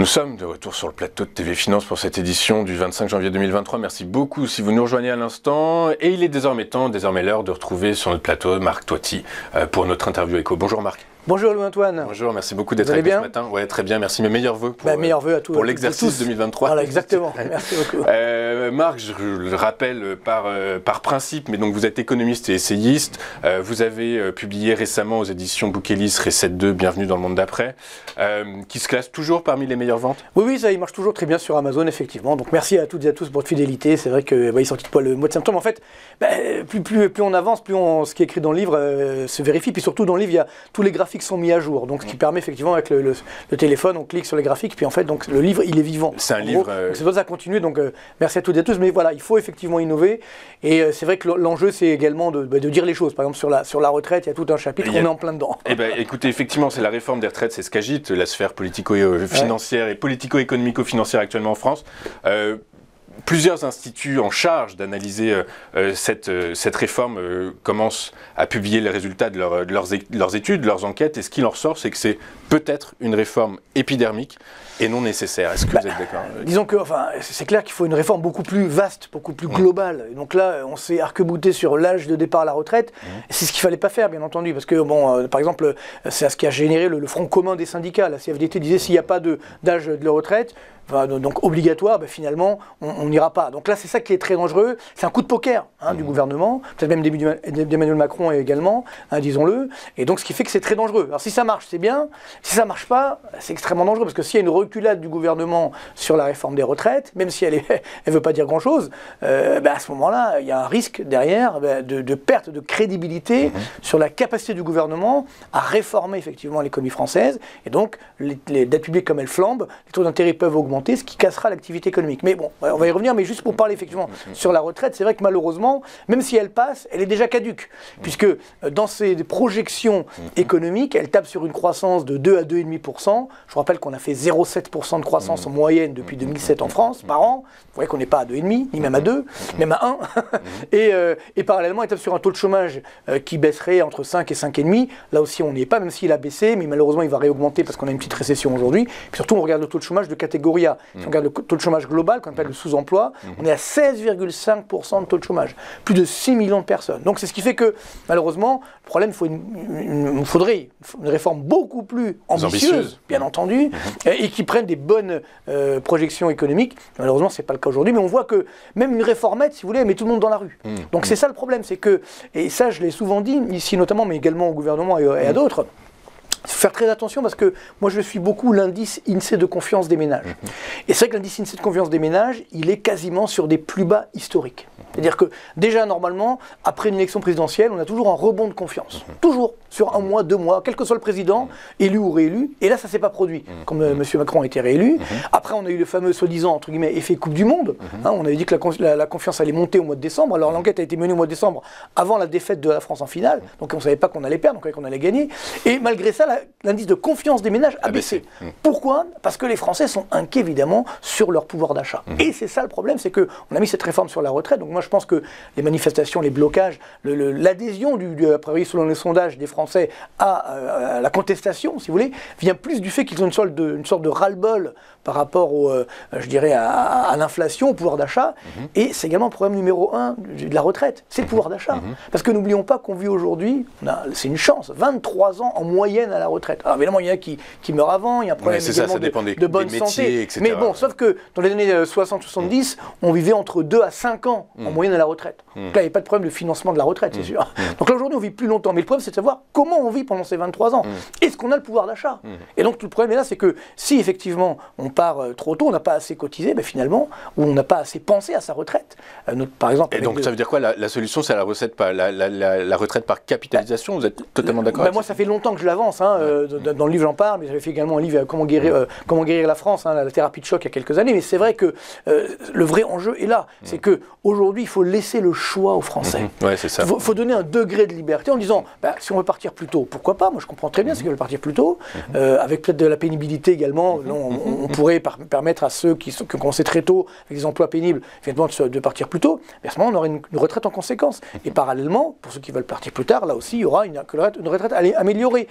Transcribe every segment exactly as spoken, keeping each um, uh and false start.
Nous sommes de retour sur le plateau de T V Finance pour cette édition du vingt-cinq janvier deux mille vingt-trois. Merci beaucoup si vous nous rejoignez à l'instant. Et il est désormais temps, désormais l'heure de retrouver sur notre plateau Marc Toiti pour notre interview éco. Bonjour Marc. Bonjour Louis-Antoine. Bonjour, merci beaucoup d'être avec nous ce matin. Ouais, très bien, merci. Mes meilleurs vœux pour, bah, meilleurs vœux à tous, pour l'exercice deux mille vingt-trois. Voilà, exactement. Merci beaucoup. Euh, Marc, je le rappelle par, euh, par principe, mais donc vous êtes économiste et essayiste. Euh, vous avez euh, publié récemment aux éditions Bouquelis Reset deux, Bienvenue dans le monde d'après, euh, qui se classe toujours parmi les meilleures ventes. Oui, oui, ça, il marche toujours très bien sur Amazon, effectivement. Donc merci à toutes et à tous pour votre fidélité. C'est vrai que bah, il est sorti de quoi le mois de septembre. En fait, bah, plus, plus, plus on avance, plus on, ce qui est écrit dans le livre euh, se vérifie. Puis surtout, dans le livre, il y a, tous les graphiques sont mis à jour. Donc, ce qui permet effectivement avec le, le, le téléphone, on clique sur les graphiques, puis en fait, donc le livre, il est vivant. C'est un livre. Euh... C'est pour ça continuer. Donc, euh, merci à toutes et à tous. Mais voilà, il faut effectivement innover. Et euh, c'est vrai que l'enjeu, c'est également de, de dire les choses. Par exemple, sur la, sur la retraite, il y a tout un chapitre, a... on est en plein dedans. Eh ben, écoutez, effectivement, c'est la réforme des retraites, c'est ce qu'agite la sphère politico-financière ouais. et politico-économico-financière actuellement en France. Euh, Plusieurs instituts en charge d'analyser euh, cette, euh, cette réforme euh, commencent à publier les résultats de, leur, de, leurs, de leurs études, de leurs enquêtes, et ce qui en ressort, c'est que c'est peut-être une réforme épidermique et non nécessaire. Est-ce que bah, vous êtes d'accord? Disons que, enfin, c'est clair qu'il faut une réforme beaucoup plus vaste, beaucoup plus globale. Et donc là, on s'est arc-bouté sur l'âge de départ à la retraite. Mmh. C'est ce qu'il ne fallait pas faire, bien entendu, parce que, bon, euh, par exemple, c'est ce qui a généré le, le front commun des syndicats. La C F D T disait s'il n'y a pas d'âge de, de la retraite, enfin, donc obligatoire, ben finalement, on n'ira pas. Donc là, c'est ça qui est très dangereux. C'est un coup de poker hein, mmh. du gouvernement, peut-être même d'Emmanuel Macron également, hein, disons-le. Et donc, ce qui fait que c'est très dangereux. Alors, si ça marche, c'est bien. Si ça ne marche pas, c'est extrêmement dangereux, parce que s'il y a une reculade du gouvernement sur la réforme des retraites, même si elle ne veut pas dire grand-chose, euh, ben à ce moment-là, il y a un risque derrière ben, de, de perte de crédibilité mmh. sur la capacité du gouvernement à réformer effectivement l'économie française. Et donc, les, les dettes publiques, comme elles flambent, les taux d'intérêt peuvent augmenter, ce qui cassera l'activité économique. Mais bon, on va y revenir, mais juste pour parler effectivement sur la retraite, c'est vrai que malheureusement, même si elle passe, elle est déjà caduque, puisque dans ses projections économiques, elle tape sur une croissance de deux à deux virgule cinq pour cent. Je vous rappelle qu'on a fait zéro virgule sept pour cent de croissance en moyenne depuis deux mille sept en France, par an. Vous voyez qu'on n'est pas à deux virgule cinq, ni même à deux, même à un. et, euh, et parallèlement, elle tape sur un taux de chômage euh, qui baisserait entre cinq et cinq virgule cinq. Là aussi, on n'y est pas, même s'il a baissé, mais malheureusement, il va réaugmenter parce qu'on a une petite récession aujourd'hui. Puis surtout, on regarde le taux de chômage de catégorie A. Si on regarde le taux de chômage global, qu'on appelle le sous-emploi, on est à seize virgule cinq pour cent de taux de chômage. Plus de six millions de personnes. Donc c'est ce qui fait que, malheureusement, le problème, il faut une, une, une, faudrait une réforme beaucoup plus ambitieuse, ambitieuse. bien entendu, mmh. et, et qui prenne des bonnes euh, projections économiques. Malheureusement, ce n'est pas le cas aujourd'hui, mais on voit que même une réformette, si vous voulez, elle met tout le monde dans la rue. Mmh. Donc mmh. c'est ça le problème, c'est que, et ça je l'ai souvent dit, ici notamment, mais également au gouvernement et, et à d'autres, il faut faire très attention parce que moi je suis beaucoup l'indice I N S E E de confiance des ménages. Mmh. Et c'est vrai que l'indice I N S E E de confiance des ménages, il est quasiment sur des plus bas historiques. C'est-à-dire que déjà normalement, après une élection présidentielle, on a toujours un rebond de confiance. Mmh. Toujours, sur un mois, deux mois, quel que soit le président, mmh. élu ou réélu. Et là, ça ne s'est pas produit, mmh. comme euh, M. Macron a été réélu. Mmh. Après, on a eu le fameux soi-disant, entre guillemets, effet Coupe du Monde. Mmh. Hein, on avait dit que la, la, la confiance allait monter au mois de décembre. Alors l'enquête a été menée au mois de décembre, avant la défaite de la France en finale. Donc on ne savait pas qu'on allait perdre, donc qu'on allait gagner. Et malgré ça, l'indice de confiance des ménages a baissé. Mmh. Pourquoi? Parce que les Français sont inquiets évidemment sur leur pouvoir d'achat. Mmh. Et c'est ça le problème, c'est qu'on a mis cette réforme sur la retraite. Donc moi je pense que les manifestations, les blocages, l'adhésion, le, le, a priori selon les sondages des Français, à, euh, à la contestation, si vous voulez, vient plus du fait qu'ils ont une sorte de, une sorte de ras-le-bol par rapport au, euh, je dirais, à, à l'inflation, au pouvoir d'achat. Mmh. Et c'est également le problème numéro un de, de la retraite, c'est le pouvoir d'achat. Mmh. Parce que n'oublions pas qu'on vit aujourd'hui, c'est une chance, vingt-trois ans en moyenne à la retraite. Alors évidemment, il y en a qui, qui meurent avant, il y a un problème ouais, également ça, ça de, dépend des, de bonne des métiers, santé. et cetera. Mais bon, sauf que dans les années soixante soixante-dix, mmh. on vivait entre deux à cinq ans mmh. en moyenne à la retraite. Mmh. Donc là, il n'y avait pas de problème de financement de la retraite, c'est mmh. sûr. Mmh. Donc là, aujourd'hui, on vit plus longtemps. Mais le problème, c'est de savoir comment on vit pendant ces vingt-trois ans. Mmh. Est-ce qu'on a le pouvoir d'achat? mmh. Et donc, tout le problème est là, c'est que si effectivement, on part euh, trop tôt, on n'a pas assez cotisé, ben, finalement, ou on n'a pas assez pensé à sa retraite. Euh, notre, par exemple, et donc, le... ça veut dire quoi? La, la solution, c'est la, recette par, la, la, la, la retraite par capitalisation? Vous êtes totalement d'accord? Ben, moi, ça fait longtemps que je l'avance. Hein, ouais. euh, dans le livre, j'en parle, mais j'avais fait également un livre, Comment guérir, euh, comment guérir la France, hein, la thérapie de choc, il y a quelques années. Mais c'est vrai que euh, le vrai enjeu est là. Mmh. C'est qu'aujourd'hui, il faut laisser le choix aux Français. Mmh. Ouais, c'est ça. Il faut, faut donner un degré de liberté en disant, bah, si on veut partir plus tôt, pourquoi pas? Moi, je comprends très bien mmh. ceux qui veulent partir plus tôt. Mmh. Euh, avec peut-être de la pénibilité également. Mmh. On, on, on pourrait par permettre à ceux qui, qui ont commencé très tôt, avec des emplois pénibles, finalement, de, de partir plus tôt. Mais à ce moment, on aurait une, une retraite en conséquence. Mmh. Et parallèlement, pour ceux qui veulent partir plus tard, là aussi, il y aura une, une retraite améliorée. Mmh. Mais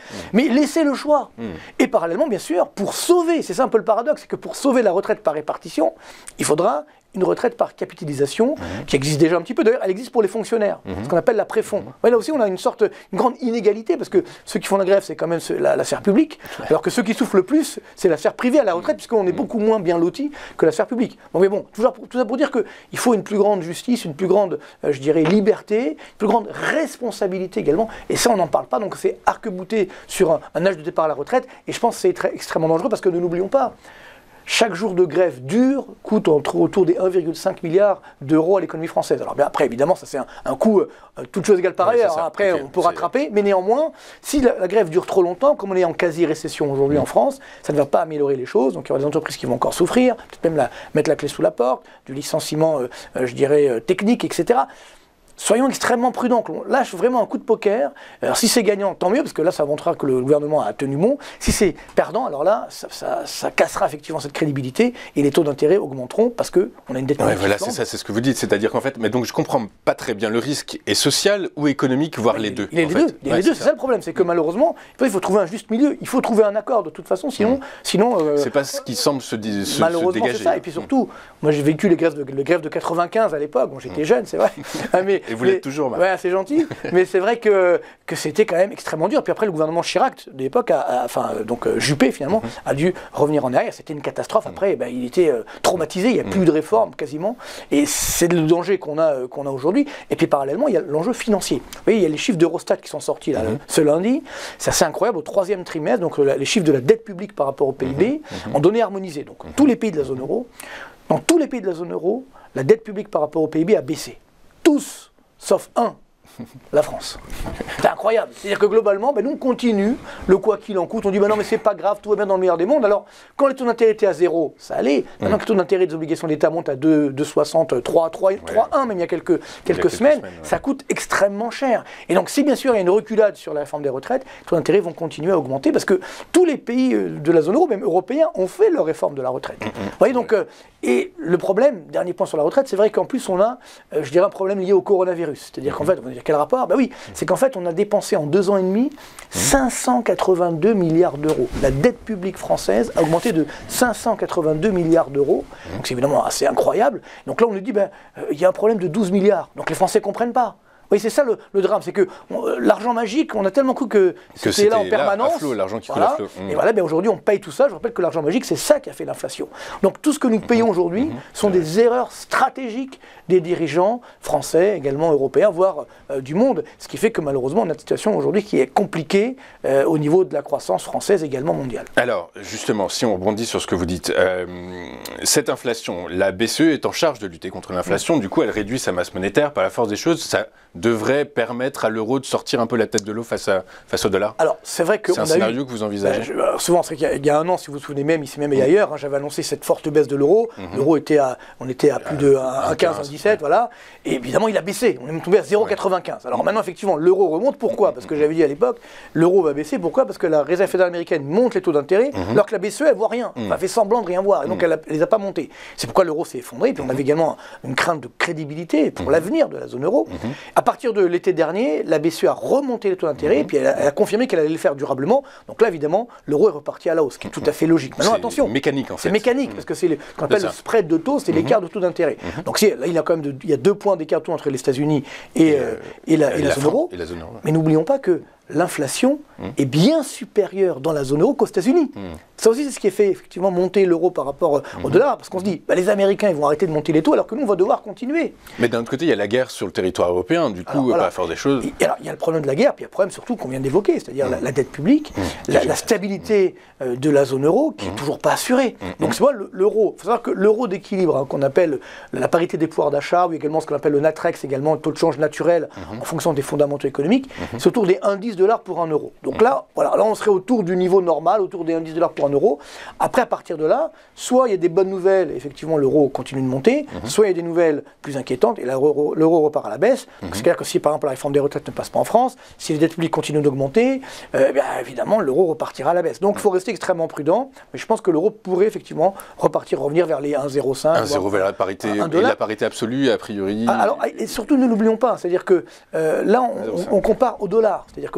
laisser le choix. Mmh. Et parallèlement, bien sûr, pour sauver, c'est ça un peu le paradoxe, c'est que pour sauver la retraite par répartition, il faudra une retraite par capitalisation, mmh. qui existe déjà un petit peu. D'ailleurs, elle existe pour les fonctionnaires, mmh. ce qu'on appelle la préfond. Mmh. Ouais, là aussi, on a une sorte, une grande inégalité, parce que ceux qui font la grève, c'est quand même la, la sphère publique, alors que ceux qui souffrent le plus, c'est la sphère privée à la retraite, puisqu'on est beaucoup moins bien lotis que la sphère publique. Donc, mais bon, toujours pour, tout ça pour dire qu'il faut une plus grande justice, une plus grande, euh, je dirais, liberté, une plus grande responsabilité également, et ça, on n'en parle pas, donc c'est arc-bouté sur un, un âge de départ à la retraite, et je pense que c'est très, extrêmement dangereux, parce que ne l'oublions pas, chaque jour de grève dure coûte entre, autour des un virgule cinq milliard d'euros à l'économie française. Alors bien après, évidemment, ça c'est un, un coût, euh, toute chose égale par ouais, ailleurs. Hein. Après, okay. on peut rattraper, mais néanmoins, si la, la grève dure trop longtemps, comme on est en quasi-récession aujourd'hui mmh. en France, ça ne va pas améliorer les choses. Donc il y aura des entreprises qui vont encore souffrir, peut-être même la, mettre la clé sous la porte, du licenciement, euh, euh, je dirais, euh, technique, et cetera. Soyons extrêmement prudents, qu'on lâche vraiment un coup de poker. Alors si c'est gagnant, tant mieux, parce que là, ça montrera que le gouvernement a tenu bon. Si c'est perdant, alors là, ça, ça, ça cassera effectivement cette crédibilité et les taux d'intérêt augmenteront parce qu'on a une dette. Ouais, voilà, c'est ça, c'est ce que vous dites. C'est-à-dire qu'en fait, mais donc je comprends pas très bien, le risque est social ou économique, voire mais les deux. Il y a les deux, il y a les deux, c'est ça le problème. C'est que malheureusement, il faut trouver un juste milieu. Il faut trouver un accord de toute façon, sinon. Mmh. sinon euh, c'est pas ce qui semble se, se, se malheureusement, dégager. c'est ça. Et puis surtout, mmh. moi j'ai vécu les grèves de, les grèves de quatre-vingt-quinze à l'époque. Bon, j'étais mmh. jeune, c'est vrai. mais, et vous mais, l'êtes toujours, Marc. Ouais, c'est gentil, mais c'est vrai que, que c'était quand même extrêmement dur. Puis après, le gouvernement Chirac de l'époque, enfin, donc euh, Juppé finalement, mm-hmm. a dû revenir en arrière. C'était une catastrophe. Après, ben, il était euh, traumatisé. Il n'y a mm-hmm. plus de réforme quasiment. Et c'est le danger qu'on a, euh, qu'on a aujourd'hui. Et puis parallèlement, il y a l'enjeu financier. Vous voyez, il y a les chiffres d'Eurostat qui sont sortis là, mm-hmm. ce lundi. C'est assez incroyable. Au troisième trimestre, donc les chiffres de la dette publique par rapport au P I B mm-hmm. en données harmonisées. Donc mm-hmm. tous les pays de la zone euro, dans tous les pays de la zone euro, la dette publique par rapport au P I B a baissé. Tous, sauf un. La France. C'est incroyable. C'est-à-dire que globalement, ben, nous on continue, le quoi qu'il en coûte, on dit ben non mais c'est pas grave, tout va bien dans le meilleur des mondes. Alors quand les taux d'intérêt étaient à zéro, ça allait. Maintenant que les taux d'intérêt des obligations d'État montent à deux virgule soixante, trois, trois, trois, un même il y a quelques, quelques, il y a quelques semaines, semaines ouais. ça coûte extrêmement cher. Et donc si bien sûr il y a une reculade sur la réforme des retraites, les taux d'intérêt vont continuer à augmenter parce que tous les pays de la zone euro, même européens, ont fait leur réforme de la retraite. Mmh, mmh, Vous voyez donc, euh, et le problème, dernier point sur la retraite, c'est vrai qu'en plus on a, euh, je dirais, un problème lié au coronavirus. C'est-à-dire mmh. qu'en fait, on va dire quel rapport? Ben oui, c'est qu'en fait, on a dépensé en deux ans et demi cinq cent quatre-vingt-deux milliards d'euros. La dette publique française a augmenté de cinq cent quatre-vingt-deux milliards d'euros. Donc c'est évidemment assez incroyable. Donc là, on nous dit, ben, euh, il y a un problème de douze milliards. Donc les Français ne comprennent pas. Oui, c'est ça le, le drame, c'est que euh, l'argent magique, on a tellement cru que, que c'était là en permanence. L'argent qui voilà. coule à flot. Mmh. Et voilà, ben aujourd'hui, on paye tout ça. Je rappelle que l'argent magique, c'est ça qui a fait l'inflation. Donc tout ce que nous payons aujourd'hui mmh. sont ouais. des erreurs stratégiques des dirigeants français, également européens, voire euh, du monde. Ce qui fait que malheureusement, on a une situation aujourd'hui qui est compliquée euh, au niveau de la croissance française, également mondiale. Alors, justement, si on rebondit sur ce que vous dites, euh, cette inflation, la B C E est en charge de lutter contre l'inflation. Mmh. Du coup, elle réduit sa masse monétaire par la force des choses. Ça devrait permettre à l'euro de sortir un peu la tête de l'eau face, à, face au dollar. Alors, c'est vrai que... C'est un scénario eu, que vous envisagez. Ben, je, alors, souvent, c'est qu'il y, a, il y a un an, si vous vous souvenez même, ici même et mmh. ailleurs, hein, j'avais annoncé cette forte baisse de l'euro. Mmh. L'euro était à, on était à plus de un virgule quinze, un virgule dix-sept, ouais. voilà. Et évidemment, il a baissé. On est tombé à zéro virgule quatre-vingt-quinze. Alors maintenant, effectivement, l'euro remonte. Pourquoi? Parce que j'avais dit à l'époque, l'euro va baisser. Pourquoi? Parce que la Réserve fédérale américaine monte les taux d'intérêt, mmh. alors que la B C E, elle voit rien. Elle fait semblant de rien voir. Et donc, elle ne les a pas montés. C'est pourquoi l'euro s'est effondré. Et puis, on avait également une crainte de crédibilité pour mmh. l'avenir de la zone euro. Mmh. À partir de l'été dernier, la B C E a remonté les taux d'intérêt. Mmh. Et puis, elle a, elle a confirmé qu'elle allait le faire durablement. Donc là, évidemment, l'euro est reparti à la hausse, ce qui est tout à fait logique. Maintenant, attention. C'est mécanique, en fait. C'est mécanique, mmh. parce que c'est ce qu'on appelle le spread de taux, c'est mmh. l'écart de taux d'intérêt. Mmh. Donc, si, là, il y a quand même de, il y a deux points d'écart de taux entre les États-Unis et, et, euh, et, la, et, et, la zone euro. Mais n'oublions pas que l'inflation mmh. est bien supérieure dans la zone euro qu'aux États-Unis. Mmh. Ça aussi, c'est ce qui a fait effectivement monter l'euro par rapport mmh. au dollar, parce qu'on se dit, bah, les Américains ils vont arrêter de monter les taux, alors que nous, on va devoir continuer. Mais d'un autre côté, il y a la guerre sur le territoire européen, du coup, alors, voilà. par la force des choses. Et, alors, il y a le problème de la guerre, puis il y a le problème surtout qu'on vient d'évoquer, c'est-à-dire mmh. la, la dette publique, mmh. la, la stabilité euh, de la zone euro, qui n'est mmh. toujours pas assurée. Mmh. Donc, c'est moi, l'euro, il faut savoir que l'euro d'équilibre, hein, qu'on appelle la parité des pouvoirs d'achat, ou également ce qu'on appelle le Natrex, également le taux de change naturel, mmh. en fonction des fondamentaux économiques, mmh. c'est autour des un virgule dix dollars pour un euro. Donc là, voilà, là, on serait autour du niveau normal, autour des un virgule dix dollars pour un euro. Après, à partir de là, soit il y a des bonnes nouvelles, effectivement, l'euro continue de monter, mmh. soit il y a des nouvelles plus inquiétantes, et l'euro repart à la baisse. Mmh. C'est-à-dire que si, par exemple, la réforme des retraites ne passe pas en France, si les dettes publiques continuent d'augmenter, euh, bien, évidemment, l'euro repartira à la baisse. Donc, il faut rester extrêmement prudent, mais je pense que l'euro pourrait, effectivement, repartir, revenir vers les un virgule zéro cinq. un virgule zéro vers la parité, et la parité absolue, a priori. Alors, et surtout, ne l'oublions pas, c'est-à-dire que euh, là, on, on, on compare au dollar. C'est-à-dire que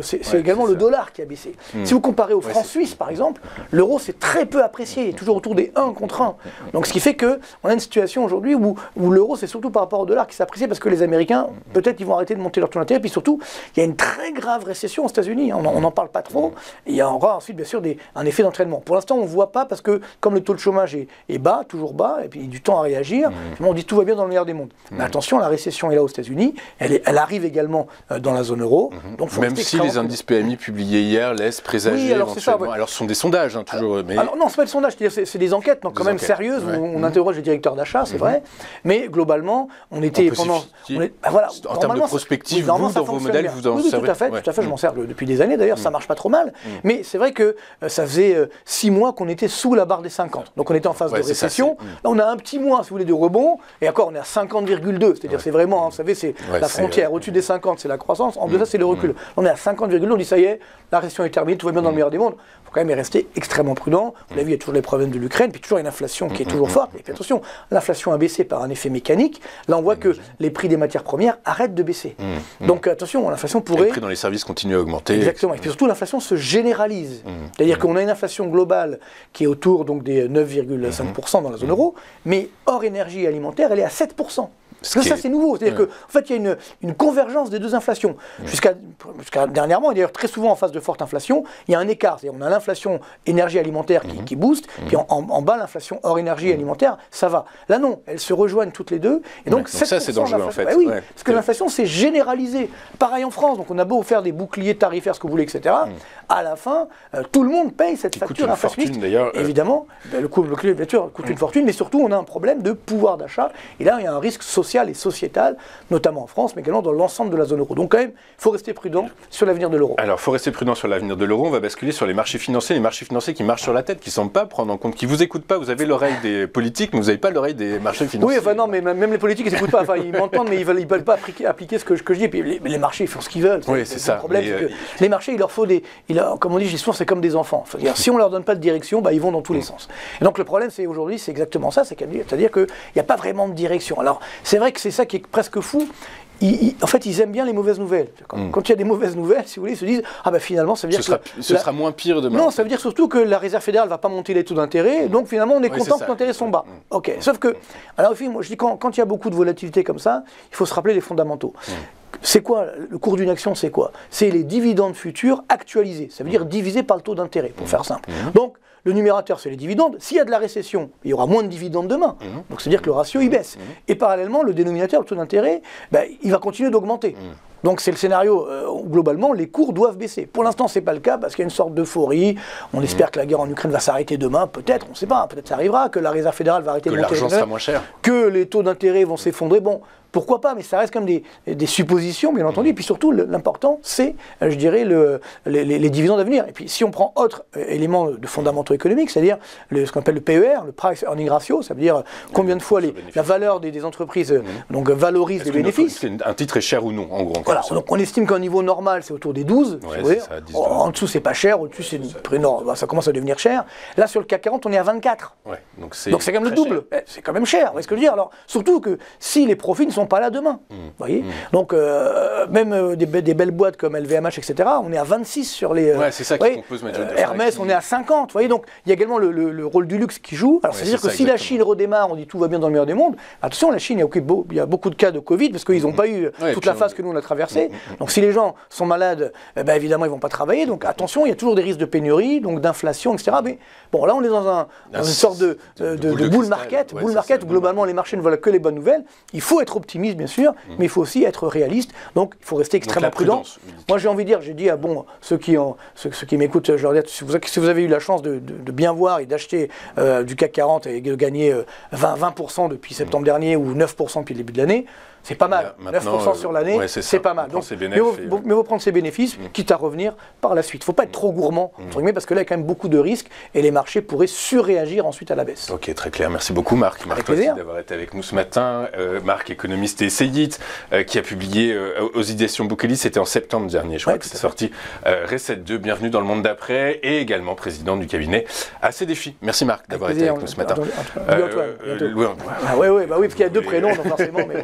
que c'est Ouais, également le ça. dollar qui a baissé. Mmh. Si vous comparez au franc ouais, suisse, par exemple, l'euro s'est très peu apprécié, il est toujours autour des un contre un. Donc ce qui fait qu'on a une situation aujourd'hui où, où l'euro, c'est surtout par rapport au dollar qui s'apprécie parce que les Américains, peut-être, ils vont arrêter de monter leur taux d'intérêt. Puis surtout, il y a une très grave récession aux États-Unis. On n'en parle pas trop. Et il y aura ensuite, bien sûr, des, un effet d'entraînement. Pour l'instant, on ne voit pas parce que, comme le taux de chômage est, est bas, toujours bas, et puis il y a du temps à réagir, mmh. on dit tout va bien dans le meilleur des mondes. Mmh. Mais attention, la récession est là aux États-Unis. Elle, elle arrive également euh, dans la zone euro. Mmh. Donc, même si les indices P M I publiés hier laissent présager oui, alors éventuellement. Ça, ouais. Alors, ce sont des sondages, hein, toujours. Alors, mais... alors, non, ce n'est pas des sondages, c'est des enquêtes, donc des quand même enquêtes. sérieuses. Ouais. Où on mmh. interroge les directeurs d'achat, c'est mmh. vrai. Mais globalement, on était on pendant. On est, bah, voilà, en termes de prospective, oui, vous, dans vos modèles, bien. vous en oui, oui, servez. Tout à fait, ouais. tout à fait. Je m'en sers depuis des années d'ailleurs, mmh. ça marche pas trop mal. Mmh. Mais c'est vrai que euh, ça faisait euh, six mois qu'on était sous la barre des cinquante. Donc on était en phase ouais, de récession. Ça, là, on a un petit mois, si vous voulez, de rebond. Et encore, on est à cinquante virgule deux. C'est-à-dire, ouais. c'est vraiment, hein, vous savez, c'est ouais, la frontière. Euh, Au-dessus des cinquante, c'est la croissance. En mmh. deçà, c'est le recul. Mmh. On est à cinquante virgule deux. On dit, ça y est, la récession est terminée, tout va bien dans le meilleur des mondes. Il faut quand même rester extrêmement prudent. Vous l'avez vu, il y a toujours les problèmes de l'Ukraine, puis toujours une inflation qui est toujours forte. Et puis attention, l'inflation a baissé par un effet mécanique. Là, on voit que les prix des matières premières arrêtent de baisser. Donc attention, l'inflation pourrait... Les prix dans les services continuent à augmenter. Exactement. Et puis surtout, l'inflation se généralise. C'est-à-dire qu'on a une inflation globale qui est autour donc, des neuf virgule cinq pour cent dans la zone euro, mais hors énergie alimentaire, elle est à sept pour cent. Parce que ça, c'est nouveau. C'est-à-dire ouais. qu'en fait, il y a une, une convergence des deux inflations. Ouais. Jusqu'à jusqu'à dernièrement, et d'ailleurs très souvent en phase de forte inflation, il y a un écart. C'est-à-dire on a l'inflation énergie alimentaire qui, mmh. qui booste, mmh. puis en, en, en bas, l'inflation hors énergie mmh. alimentaire, ça va. Là, non, elles se rejoignent toutes les deux. Et donc, ouais. donc ça, c'est dangereux, en fait. Bah oui, ouais. parce que l'inflation, c'est généralisé. Pareil en France. Donc, on a beau faire des boucliers tarifaires, ce que vous voulez, et cetera. Mmh. À la fin, euh, tout le monde paye cette qui facture inflationniste. D'ailleurs, évidemment, euh... le coût bouclier, bien sûr, coûte mmh. une fortune, mais surtout, on a un problème de pouvoir d'achat. Et là, il y a un risque social et sociétal, notamment en France, mais également dans l'ensemble de la zone euro. Donc quand même, il faut rester prudent sur l'avenir de l'euro. Alors, il faut rester prudent sur l'avenir de l'euro. On va basculer sur les marchés financiers, les marchés financiers qui marchent sur la tête, qui ne semblent pas prendre en compte, qui ne vous écoutent pas. Vous avez l'oreille des politiques, mais vous n'avez pas l'oreille des marchés financiers. Oui, enfin non, mais même les politiques, ils n'écoutent pas. Enfin, ils m'entendent, mais ils ne veulent, ils veulent pas appliquer, appliquer ce que, ce que je dis. Et puis les, les marchés, ils font ce qu'ils veulent. Oui, c'est ça. Le problème, mais, c'est que euh, les marchés, il leur faut des... Il a, comme on dit, souvent, c'est comme des enfants. C'est-à-dire, si on ne leur donne pas de direction, bah, ils vont dans tous les sens. Et donc le problème, c'est aujourd'hui, c'est exactement ça. C'est-à-dire qu'il n'y a pas vraiment de direction. Alors, c'est vrai que c'est ça qui est presque fou. Ils, ils, en fait, ils aiment bien les mauvaises nouvelles. Quand, mm. quand il y a des mauvaises nouvelles, si vous voulez, ils se disent « Ah ben finalement, ça veut dire ce que... » sera, Ce la... sera moins pire demain. Non, ça veut dire surtout que la Réserve fédérale ne va pas monter les taux d'intérêt, mm. donc finalement, on est oui, content que les intérêts sont bas. Mm. Ok, sauf que... Alors, moi, je dis, quand, quand il y a beaucoup de volatilité comme ça, il faut se rappeler les fondamentaux. Mm. C'est quoi, le cours d'une action, c'est quoi? C'est les dividendes futurs actualisés. Ça veut dire divisé par le taux d'intérêt, pour mmh. faire simple. Mmh. Donc, le numérateur, c'est les dividendes. S'il y a de la récession, il y aura moins de dividendes demain. Mmh. Donc, c'est-à-dire que le ratio, il baisse. Mmh. Et parallèlement, le dénominateur, le taux d'intérêt, ben, il va continuer d'augmenter. Mmh. Donc c'est le scénario, euh, globalement, les cours doivent baisser. Pour l'instant, ce n'est pas le cas parce qu'il y a une sorte d'euphorie. On mmh. espère que la guerre en Ukraine va s'arrêter demain, peut-être, on ne sait pas, peut-être ça arrivera, que la Réserve fédérale va arrêter que de monter. Que l'argent sera moins cher. Que les taux d'intérêt vont s'effondrer. Bon, pourquoi pas, mais ça reste comme des, des suppositions, bien entendu. Mmh. Et puis surtout, l'important, c'est, je dirais, le, les, les dividendes à venir. Et puis si on prend autre euh, élément de fondamentaux économiques, c'est-à-dire le, ce qu'on appelle le P E R, le Price Earning Ratio, ça veut dire combien de fois les, la valeur des, des entreprises mmh. donc, valorise les bénéfices. Est-ce qu'un titre est cher ou non, en gros? Voilà, donc on estime qu'un niveau normal, c'est autour des douze. Ouais, ça, dix, oh, en dessous, c'est pas cher. Au-dessus, c'est non, bah, ça commence à devenir cher. Là, sur le C A C quarante, on est à vingt-quatre. Ouais, donc c'est quand même le double. Eh, c'est quand même cher. Vous voyez ce que je veux dire? Alors, surtout que si les profits ne sont pas là demain. Mmh. Vous voyez mmh. Donc, euh, même euh, des, des belles boîtes comme L V M H, et cetera, on est à vingt-six sur les... Euh, ouais, c'est ça qui compose Majority. Euh, Hermès, on est à cinquante. Vous voyez, donc, il y a également le, le, le rôle du luxe qui joue. Alors, ouais, c'est-à-dire que ça, si exactement. La Chine redémarre, on dit tout va bien dans le meilleur des mondes. Attention, la Chine, il y a beaucoup de cas de Covid parce qu'ils n'ont mmh. pas eu ouais, toute la phase on... que nous, on a traversée. Mmh. Donc, si les gens sont malades, eh ben, évidemment, ils ne vont pas travailler. Donc, attention, il y a toujours des risques de pénurie, donc d'inflation, et cetera. Mais bon, là, on est dans, un, dans une sorte de, de, de, de bull market, ouais, bull market ça, où globalement, les marchés ne veulent que les bonnes nouvelles. Il faut être optimiste, bien sûr, mmh. mais il faut aussi être réaliste. Donc, il faut rester extrêmement prudent. Moi, j'ai envie de dire, j'ai dit à bon, ceux qui, ont, ceux, ceux qui m'écoutent, je leur dis, si vous, si vous avez eu la chance de, de, de bien voir et d'acheter euh, du C A C quarante et de gagner euh, vingt pour cent depuis septembre mmh. dernier ou neuf pour cent depuis le début de l'année, c'est pas mal. neuf pour cent sur l'année, ouais, c'est pas mal. Donc, mais il vaut, et... vaut prendre ses bénéfices, mmh. quitte à revenir par la suite. Il ne faut pas être trop gourmand, mmh. entre guillemets, parce que là, il y a quand même beaucoup de risques et les marchés pourraient surréagir ensuite à la baisse. Ok, très clair. Merci beaucoup, Marc. Marc, toi aussi d'avoir été avec nous ce matin. Euh, Marc, économiste et essayiste, euh, qui a publié euh, aux éditions Bouquelis, c'était en septembre dernier, je crois ouais, que c'était sorti. Euh, Reset deux, bienvenue dans le monde d'après, et également président du cabinet A C Défi. Merci, Marc, d'avoir été avec nous ce matin. Louis-Antoine. Oui, oui, parce qu'il y a deux prénoms, donc forcément, mais voilà.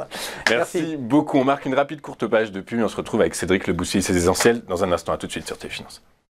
Merci, Merci beaucoup. On marque une rapide courte page de pub et on se retrouve avec Cédric Leboussier et ses essentiels dans un instant. À tout de suite sur T F Finance.